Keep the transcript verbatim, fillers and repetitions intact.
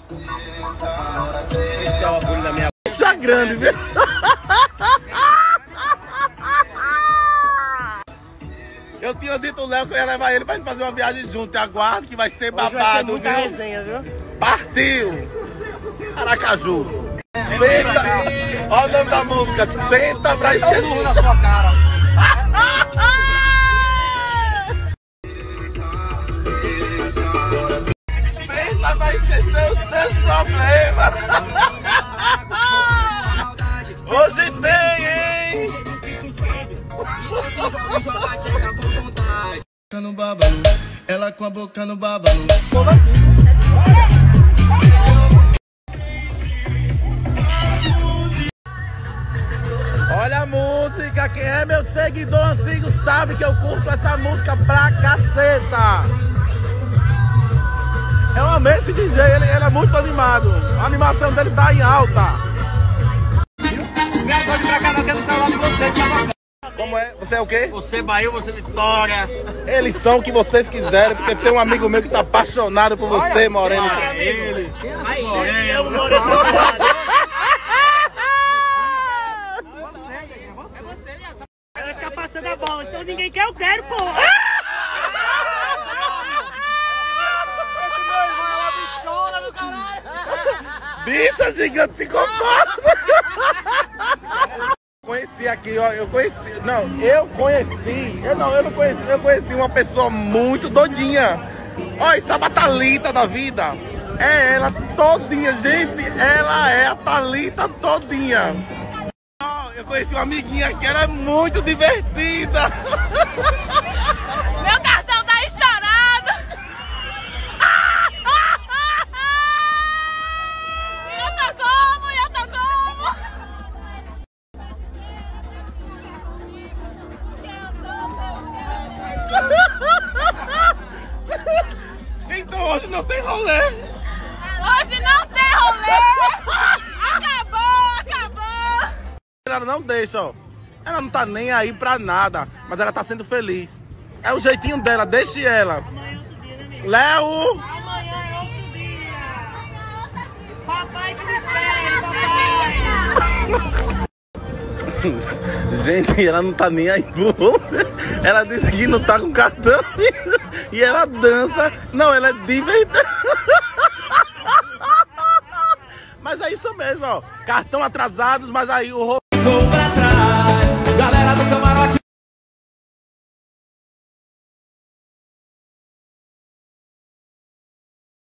Esse é o orgulho da minha... Bicha grande, viu? Eu tinha dito ao Léo que eu ia levar ele pra gente fazer uma viagem junto. Aguarde que vai ser babado, Hoje vai ser muita viu? resenha, viu? Partiu! Aracaju. Senta! Olha o nome da música. Senta pra esquecer. Na sua cara. Senta pra esquecer os seus problemas. Hoje tem, hein? No babalu, ela com a boca no babalu. Olha a música, quem é meu seguidor antigo sabe que eu curto essa música pra caceta. Eu amei esse D J, ele, ele é muito animado. A animação dele tá em alta. Me agora pra cá, nós temos o celular de vocês, tá bacana. Como é? Você é o quê? Você Bahia, você Vitória. Eles são o que vocês quiserem, porque tem um amigo meu que tá apaixonado por você, Moreno. Ele. Aí, Moreno. vai ficar passando a bola, então ninguém quer, eu quero, pô. Esse meu irmão é uma bichona do caralho. Bicha gigante se comporta. Conheci aqui, ó, eu conheci, não, eu conheci, eu não, eu não conheci, eu conheci uma pessoa muito doidinha. Olha, sabe a Thalita da vida? É ela todinha, gente, ela é a Thalita todinha. Ó, eu conheci uma amiguinha que era muito divertida. Meu cartão tá estourado! Eu tô como? Eu tô como? Então hoje não tem rolê. Hoje não tem rolê! Acabou, acabou! Ela não deixa, ó. Ela não tá nem aí pra nada, mas ela tá sendo feliz. É o jeitinho dela, deixe ela. Amanhã é outro dia, né, amigo? Léo! Amanhã é outro dia. Papai que me espere, papai. Gente, ela não tá nem aí pro rolê. Ela disse que não tá com cartão e ela dança. Não, ela é divertida. Mas é isso mesmo, ó. Cartão atrasados, mas aí o rolê. Vou pra trás.